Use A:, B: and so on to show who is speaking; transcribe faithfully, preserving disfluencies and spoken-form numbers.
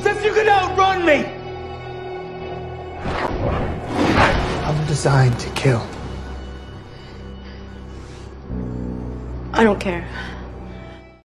A: As if you could outrun me! I'm designed to kill.
B: I don't care.